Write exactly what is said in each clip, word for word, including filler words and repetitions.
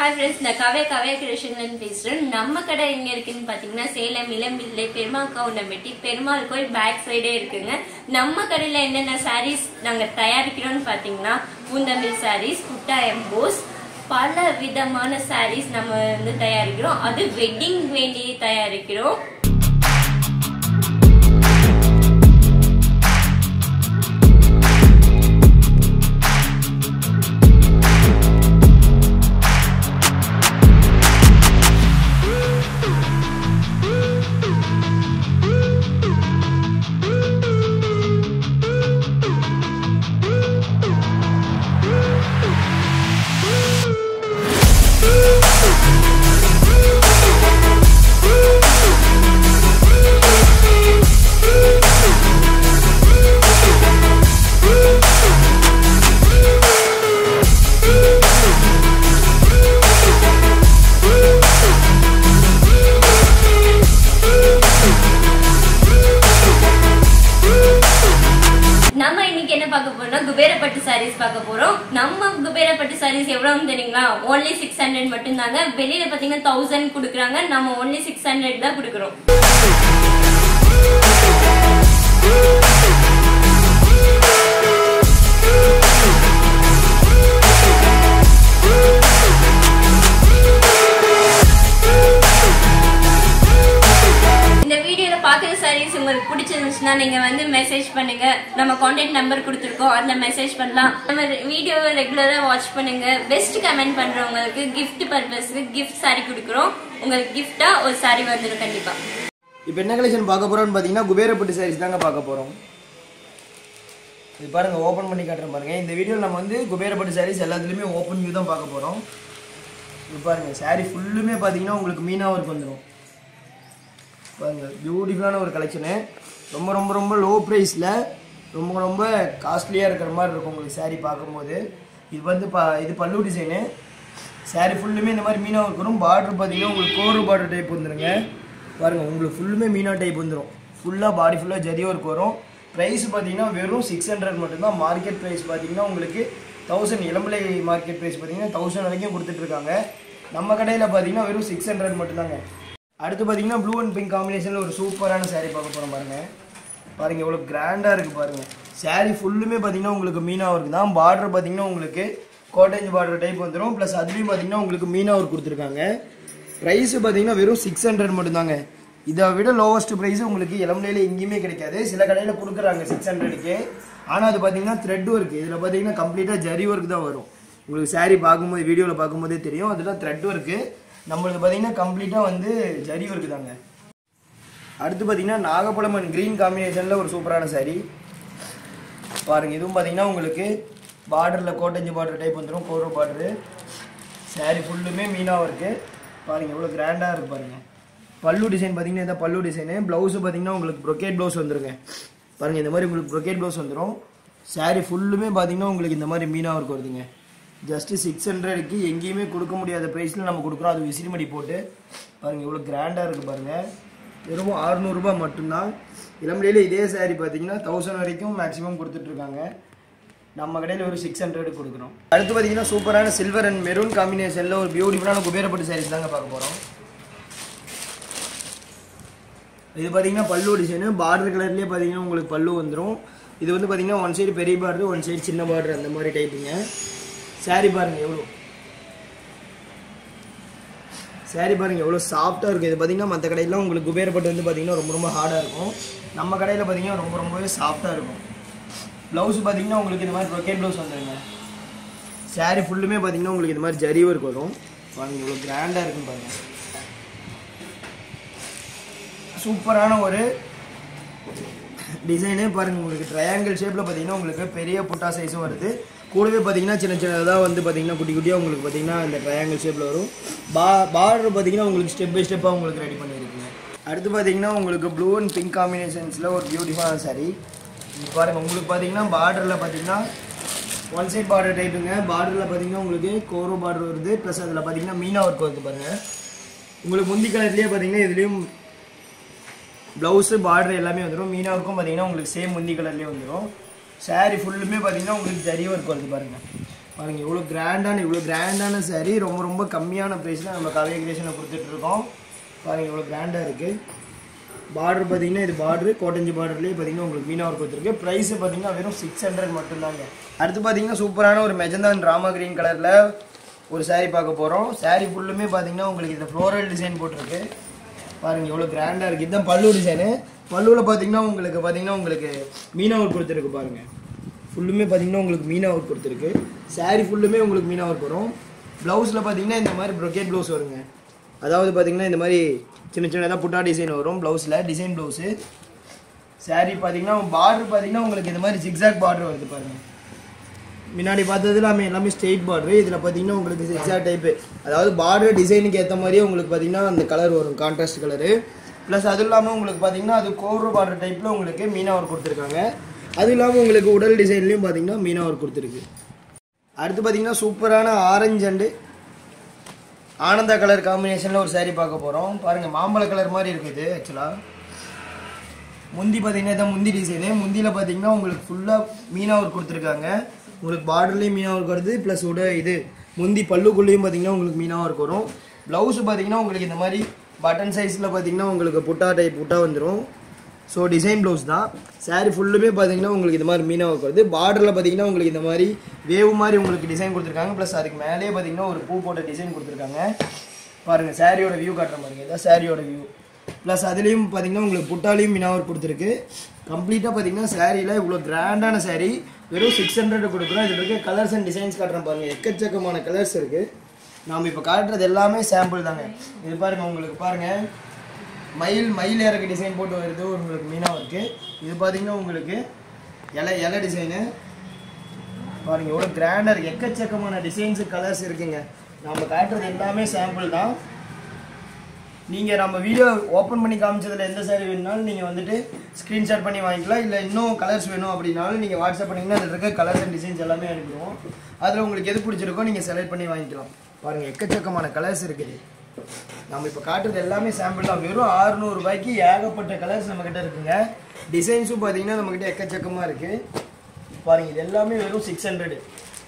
Hi friends, நான் Kavya Kavya creation ல பேசுறேன். நம்ம கடை எங்க இருக்குன்னு பாத்தீங்கன்னா சேலம் இளம்பிள்ளை பெருமாகவுண்டம்பட்டி பெருமாள் கோயில் பேக் சைடே இருக்குங்க. நம்ம கடையில என்னென்ன sarees நாங்க தயாரிக்கிறோம்னு பாத்தீங்கன்னா பூந்தமிழ் sarees, புட்டா எம்போஸ், பல விதமான sarees நம்ம வந்து தயாரிக்கிறோம். அது வெட்டிங் வேண்டி தயாரிக்கிறோம். kubera pattu sarees பார்க்க போறோம். நம்ம kubera pattu sarees எவ்வளவுன்னு தெரியுங்களா? only six hundred மட்டும் தாங்க. வெளியில பாத்தீங்கன்னா one thousand குடுக்குறாங்க. நம்ம only six hundred தான் குடுக்குறோம். sarees உங்களுக்கு பிடிச்சிருந்துச்சுனா நீங்க வந்து மெசேஜ் பண்ணுங்க. நம்ம கான்டாக்ட் நம்பர் கொடுத்திருக்கோம். அதுல மெசேஜ் பண்ணலாம். நம்ம வீடியோவை ரெகுலரா வாட்ச் பண்ணுங்க. பெஸ்ட் கமெண்ட் பண்றவங்களுக்கு gift பர்பஸ்க்கு gift saree கொடுக்கிறோம். உங்களுக்கு gift-ஆ ஒரு saree வந்துரும் கண்டிப்பா. இப்போ என்ன கலெக்ஷன் பார்க்க போறோம்னு பாத்தீங்கன்னா kubera pattu sarees தாங்க பார்க்க போறோம். இது பாருங்க ஓபன் பண்ணி காட்டுறேன் பாருங்க. இந்த வீடியோல நம்ம வந்து kubera pattu sarees எல்லாத்துலயுமே ஓபன் வியூ தான் பார்க்க போறோம். இது பாருங்க saree ஃபுல்லுமே பாத்தீங்கன்னா உங்களுக்கு மீனா வர்க் வந்துரும். பாருங்க பியூட்டிஃபுல்லான ஒரு கலெக்ஷன். ரொம்ப ரொம்ப ரொம்ப லோ பிரைஸ்ல ரொம்ப ரொம்ப காஸ்ட்லியா இருக்கிற மாதிரி இருக்கும் உங்களுக்கு saree பாக்கும்போது. இது வந்து இது பல்லு டிசைன். saree ஃபுல்லுமே இந்த மாதிரி மீனா வரும். பார்டர் பாத்தீங்கன்னா உங்களுக்கு கோரு பார்டர் டைப் வந்துருங்க. பாருங்க உங்களுக்கு ஃபுல்லுமே மீனா டைப் வந்துரும். ஃபுல்லா பாடி ஃபுல்லா ஜரி வர்க் வரும். பிரைஸ் பாத்தீங்கன்னா வெறும் six hundred மட்டும் தான். மார்க்கெட் பிரைஸ் பாத்தீங்கன்னா உங்களுக்கு one thousand. Elampillai market price பாத்தீங்கன்னா one thousand வரைக்கும் கொடுத்துட்டு இருக்காங்க. நம்ம கடையில பாத்தீங்கன்னா வெறும் six hundred மட்டும் தாங்க. அடுத்து பாத்தீங்கன்னா ப்ளூ அண்ட் பிங்க் காம்பினேஷன்ல ஒரு சூப்பரான saree பார்க்க போறோம் பாருங்க. பாருங்க எவ்வளவு கிராண்டா இருக்கு பாருங்க. saree ஃபுல்லுமே பாத்தீங்கன்னா உங்களுக்கு மீனா வர்க் தான். பார்டர் பாத்தீங்கன்னா உங்களுக்கு காட்டேஜ் பார்டர் டைப் வந்துரும். ப்ளஸ் அதுலயும் பாத்தீங்கன்னா உங்களுக்கு மீனா வர்க் கொடுத்திருக்காங்க. பிரைஸ் பாத்தீங்கன்னா வெறும் six hundred மட்டும் தாங்க. இதை விட லோவஸ்ட் பிரைஸ் உங்களுக்கு இளம்பிள்ளையில எங்கேயுமே கிடைக்காது. சில கடையில கொடுக்குறாங்க six hundred க்கு. ஆனா அது பாத்தீங்கன்னா த்ரெட் வர்க். இதுல பாத்தீங்கன்னா கம்ப்ளீட்டா ஜரி வர்க் தான் வரும். உங்களுக்கு saree பார்க்கும்போது வீடியோல பார்க்கும்போதே தெரியும். அதுல த்ரெட் வர்க். நம்மளுக்கு பாத்தீங்கன்னா கம்ப்ளீட்டா வந்து ஜரி வர்க் தாங்க. அடுத்து பாத்தீங்கன்னா நாகப்பழம் அண்ட் கிரீன் காம்பினேஷன்ல ஒரு சூப்பரான saree. பாருங்க இதுவும் பாத்தீங்கன்னா உங்களுக்கு பார்டர்ல கோட்டஞ்சி பார்டர் டைப் வந்துரும். கோரோ பார்டர். saree ஃபுல்லுமே மீனா வர்க். பாருங்க எவ்வளவு கிராண்டா இருக்கு பாருங்க. பல்லு டிசைன் பாத்தீங்கன்னா இந்த பல்லு டிசைன். ப்ளவுஸ் பாத்தீங்கன்னா உங்களுக்கு brocade ப்ளவுஸ் வந்துருங்க. பாருங்க இந்த மாதிரி உங்களுக்கு brocade ப்ளவுஸ் வந்துரும். saree ஃபுல்லுமே பாத்தீங்கன்னா உங்களுக்கு இந்த மாதிரி மீனா வர்க் வருதுங்க. ஜஸ்ட் சிக்ஸ் ஹண்ட்ரடுக்கு எங்கேயுமே கொடுக்க முடியாத ப்ரைஸில் நம்ம கொடுக்குறோம். அது விசிறிமடி போட்டு பாருங்கள் எவ்வளோ கிராண்டாக இருக்குது பாருங்கள். வெறும் அறுநூறுபா மட்டும்தான். இளம்பிள்ளையில் இதே saree பார்த்தீங்கன்னா தௌசண்ட் வரைக்கும் மேக்ஸிமம் கொடுத்துட்ருக்காங்க. நம்ம கடையில் ஒரு சிக்ஸ் ஹண்ட்ரடுக்கு கொடுக்குறோம். அடுத்து பார்த்தீங்கன்னா சூப்பரான சில்வர் அண்ட் மெரூன் காம்பினேஷனில் ஒரு பியூட்டிஃபுல்லான kubera pattu sarees தாங்க பார்க்க போகிறோம். இது பார்த்தீங்கன்னா பல்லு டிசைனு. பார்டர் கலர்லேயே பார்த்தீங்கன்னா உங்களுக்கு பல்லு வந்துடும். இது வந்து பார்த்தீங்கன்னா ஒன் சைடு பெரிய பார்டர், ஒன் சைடு சின்ன பார்டர், அந்த மாதிரி டைப்புங்க. saree பாருங்க எவ்வளோ saree பாருங்க எவ்வளோ சாஃப்டாக இருக்குது. இது பார்த்தீங்கன்னா மற்ற கடையிலாம் உங்களுக்கு kubera pattu வந்து பார்த்தீங்கன்னா ரொம்ப ரொம்ப ஹார்டாக இருக்கும். நம்ம கடையில் பார்த்தீங்கன்னா ரொம்ப ரொம்பவே சாஃப்டாக இருக்கும். ப்ளவுஸ் பார்த்தீங்கன்னா உங்களுக்கு இந்த மாதிரி brocade ப்ளவுஸ் வந்துடுங்க. saree ஃபுல்லுமே பார்த்தீங்கன்னா உங்களுக்கு இந்த மாதிரி ஜரி வர்க் வரும். பாருங்க எவ்வளோ கிராண்டாக இருக்குன்னு பாருங்க. சூப்பரான ஒரு டிசைனே பாருங்க. உங்களுக்கு ட்ரையாங்கிள் ஷேப்பில் பார்த்தீங்கன்னா உங்களுக்கு பெரிய புட்டா சைஸும் வருது. கூடவே பார்த்தீங்கன்னா சின்ன சின்னதாக வந்து பார்த்தீங்கன்னா குட்டி குட்டியாக உங்களுக்கு பார்த்தீங்கன்னா இந்த ட்ரையாங்கிள் ஷேப்பில் வரும். பா பார்டர் பார்த்தீங்கன்னா உங்களுக்கு ஸ்டெப் பை ஸ்டெப்பாக உங்களுக்கு ரெடி பண்ணியிருக்குங்க. அடுத்து பார்த்தீங்கன்னா உங்களுக்கு ப்ளூ அண்ட் பிங்க் காம்பினேஷன்ஸில் ஒரு பியூட்டிஃபுல்லான saree. இது பாருங்கள் உங்களுக்கு பார்த்தீங்கன்னா பார்டரில் பார்த்தீங்கன்னா ஒன் சைட் பார்டர் டைப்புங்க. பார்டரில் பார்த்தீங்கன்னா உங்களுக்கு கோரோ பார்டர் வருது. ப்ளஸ் அதில் பார்த்தீங்கன்னா மீனா ஒர்க் வருது பாருங்கள். உங்களுக்கு முந்தி கலர்லேயே பார்த்தீங்கன்னா இதுலேயும் Blouse border எல்லாமே வந்துரும் மீனா இருக்கும் பாத்தீங்கன்னா உங்களுக்கு சேம் முந்தி கலர்லயே வந்துரும் saree ஃபுல்லுமே பாத்தீங்கன்னா உங்களுக்கு ஜரி வர்க் வருது பாருங்க பாருங்க இவ்வளோ கிராண்டான இவ்வளோ கிராண்டான saree ரொம்ப ரொம்ப கம்மியான ப்ரைஸில் நம்ம கவ்யா கிரியேஷனில் கொடுத்துட்ருக்கோம். பாருங்கள் இவ்வளோ கிராண்டாக இருக்குது. பார்டர் பார்த்தீங்கன்னா இது பார்டரு கோட்டஞ்சி பார்டர்லேயே பார்த்தீங்கன்னா உங்களுக்கு மீனா ஒர்க் கொடுத்துருக்கு. ப்ரைஸ் பார்த்தீங்கன்னா வெறும் சிக்ஸ் ஹண்ட்ரட் மட்டும்தாங்க. அடுத்து பார்த்தீங்கன்னா சூப்பரான ஒரு மெஜந்தா அண்ட் ராமா கிரீன் கலரில் ஒரு saree பார்க்க போகிறோம். saree ஃபுல்லுமே பார்த்தீங்கன்னா உங்களுக்கு இந்த ஃப்ளோரல் டிசைன் போட்டிருக்கு. பாருங்கள் எவ்வளோ கிராண்டாக இருக்குது. இதுதான் பல்லு டிசைனு. பல்லுவில் பார்த்தீங்கன்னா உங்களுக்கு பார்த்தீங்கன்னா உங்களுக்கு மீனா ஒர்க் கொடுத்துருக்கு. பாருங்கள் ஃபுல்லுமே பார்த்தீங்கன்னா உங்களுக்கு மீனா ஒர்க் கொடுத்துருக்கு. saree ஃபுல்லுமே உங்களுக்கு மீனா ஒர்க் வரும். ப்ளவுஸில் பார்த்தீங்கன்னா இந்த மாதிரி ப்ரொக்கேட் ப்ளவுஸ் வருங்க. அதாவது பார்த்தீங்கன்னா இந்த மாதிரி சின்ன சின்னதாக புட்டா டிசைன் வரும் ப்ளவுஸில், டிசைன் ப்ளவுஸு. saree பார்த்தீங்கன்னா பார்டர் பார்த்தீங்கன்னா உங்களுக்கு இந்த மாதிரி ஜிக்ஸாக் பார்டர் வருது. பாருங்கள் முன்னாடி பார்த்தது எல்லாமே எல்லாமே ஸ்ட்ரெயிட் பார்டரு. இதில் பார்த்தீங்கன்னா உங்களுக்கு ஜிக்ஸாக் டைப்பு, அதாவது பார்டர் டிசைனுக்கு ஏற்ற மாதிரியே உங்களுக்கு பார்த்தீங்கன்னா அந்த கலர் வரும், கான்ட்ராஸ்ட் கலரு. ப்ளஸ் அது இல்லாமல் உங்களுக்கு பார்த்தீங்கன்னா அது கோர் பார்டர் டைப்பில் உங்களுக்கு மீனா ஒர்க் கொடுத்துருக்காங்க. அது இல்லாமல் உங்களுக்கு உடல் டிசைன்லேயும் பார்த்தீங்கன்னா மீனா ஒர்க் கொடுத்துருக்கு. அடுத்து பார்த்தீங்கன்னா சூப்பரான ஆரஞ்சு அண்டு ஆனந்தா கலர் காம்பினேஷனில் ஒரு saree பார்க்க போகிறோம். பாருங்கள் மாம்பழ கலர் மாதிரி இருக்குது. ஆக்சுவலாக முந்தி பார்த்தீங்கன்னா இதான் முந்தி டிசைனு. முந்தியில் பார்த்தீங்கன்னா உங்களுக்கு ஃபுல்லாக மீனா ஒர்க் கொடுத்துருக்காங்க. உங்களுக்கு பார்டர்லேயும் மீனா ஒர்க் வருது. ப்ளஸ் உட இது முந்தி பல்லுக்குள்ளேயும் பார்த்தீங்கன்னா உங்களுக்கு மீனா ஒர்க் வரும். ப்ளவுஸு பார்த்தீங்கன்னா உங்களுக்கு இந்த மாதிரி பட்டன் சைஸில் பார்த்தீங்கன்னா உங்களுக்கு புட்டா டைப் புட்டா வந்துடும். ஸோ டிசைன் ப்ளவுஸ் தான். saree ஃபுல்லுமே பார்த்தீங்கன்னா உங்களுக்கு இந்த மாதிரி மீனா ஒர்க் வருது. பார்டரில் பார்த்தீங்கன்னா உங்களுக்கு இந்த மாதிரி வேவு மாதிரி உங்களுக்கு டிசைன் கொடுத்துருக்காங்க. ப்ளஸ் அதுக்கு மேலேயே பார்த்தீங்கன்னா ஒரு பூ போட்ட டிசைன் கொடுத்துருக்காங்க. பாருங்கள் சாரியோட வியூ காட்டுற மாதிரி இதான் சாரியோட வியூ. ப்ளஸ் அதுலேயும் பார்த்தீங்கன்னா உங்களுக்கு புட்டாலையும் மீனா ஒர்க் கொடுத்துருக்கு. கம்ப்ளீட்டாக பார்த்தீங்கன்னா சாரியில் இவ்வளோ கிராண்டான saree வெறும் சிக்ஸ் ஹண்ட்ரட் கொடுக்குறோம். இதில் இருக்க கலர்ஸ் அண்ட் டிசைன்ஸ் காட்டுறேன் பாருங்கள். எக்கச்சக்கமான கலர்ஸ் இருக்குது. நாம் இப்போ காட்டுறது எல்லாமே சாம்பிள் தாங்க. இது பாருங்கள் உங்களுக்கு பாருங்கள் மயில் மயில் இறக்கு டிசைன் போட்டு வருது உங்களுக்கு மீனா ஒர்க்கு. இது பார்த்தீங்கன்னா உங்களுக்கு இலை இலை டிசைனு. பாருங்கள் எவ்வளோ கிராண்டாக இருக்குது. எக்கச்சக்கமான டிசைன்ஸு கலர்ஸ் இருக்குங்க. நம்ம காட்டுறது எல்லாமே சாம்பிள் தான். நீங்கள் நம்ம வீடியோ ஓப்பன் பண்ணி காமிச்சதில் எந்த saree வேணுனாலும் நீங்கள் வந்துட்டு ஸ்க்ரீன்ஷாட் பண்ணி வாங்கிக்கலாம். இல்லை இன்னும் கலர்ஸ் வேணும் அப்படின்னாலும் நீங்கள் வாட்ஸ்அப் பண்ணிங்கன்னா அதில் இருக்க கலர்ஸ் அண்ட் டிசைன்ஸ் எல்லாமே அனுப்பிடுவோம். அதில் உங்களுக்கு எது பிடிச்சிருக்கோ நீங்கள் செலக்ட் பண்ணி வாங்கிக்கலாம். பாருங்கள் எக்கச்சக்கமான கலர்ஸ் இருக்குது. நம்ம இப்போ காட்டுறது எல்லாமே சாம்பிள் தான். வெறும் அறுநூறு ரூபாய்க்கு ஏகப்பட்ட கலர்ஸ் நம்மக்கிட்ட இருக்குங்க. டிசைன்ஸும் பார்த்தீங்கன்னா நம்மக்கிட்ட எக்கச்சக்கமாக இருக்குது. பாருங்கள் இது எல்லாமே வெறும் சிக்ஸ் ஹண்ட்ரடு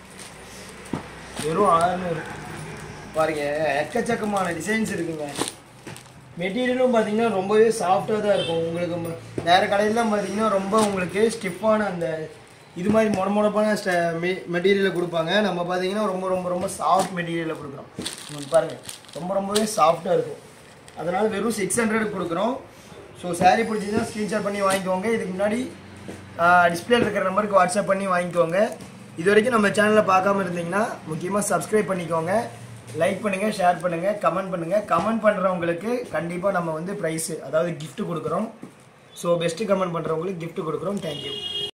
வெறும் அறுநூறு. பாருங்கள் எக்கச்சக்கமான டிசைன்ஸ் இருக்குங்க. மெட்டீரியலும் பார்த்தீங்கன்னா ரொம்பவே சாஃப்டாக தான் இருக்கும். உங்களுக்கு வேறு கடையிலாம் பார்த்தீங்கன்னா ரொம்ப உங்களுக்கு ஸ்டிஃபான அந்த இது மாதிரி மொட மொடப்பான ஸ்ட மெ மெட்டீரியலை கொடுப்பாங்க. நம்ம பார்த்தீங்கன்னா ரொம்ப ரொம்ப ரொம்ப சாஃப்ட் மெட்டீரியலை கொடுக்குறோம். உங்களுக்கு பாருங்கள் ரொம்ப ரொம்பவே சாஃப்டாக இருக்கும். அதனால் வெறும் சிக்ஸ் ஹண்ட்ரட் கொடுக்குறோம். ஸோ saree பிடிச்சிதுன்னா ஸ்க்ரீன்ஷாட் பண்ணி வாங்கிக்கோங்க. இதுக்கு முன்னாடி டிஸ்பிளேல இருக்கிற நம்பருக்கு வாட்ஸ்அப் பண்ணி வாங்கிக்கோங்க. இது வரைக்கும் நம்ம சேனலில் பார்க்காம இருந்தீங்கன்னா முக்கியமாக சப்ஸ்கிரைப் பண்ணிக்கோங்க. லைக் பண்ணுங்கள், ஷேர் பண்ணுங்கள், கமெண்ட் பண்ணுங்கள். கமெண்ட் பண்ணுறவங்களுக்கு கண்டிப்பாக நம்ம வந்து ப்ரைஸு அதாவது கிஃப்ட் கொடுக்குறோம். ஸோ பெஸ்ட்டு கமெண்ட் பண்ணுறவங்களுக்கு கிஃப்ட் கொடுக்குறோம். தேங்க்யூ.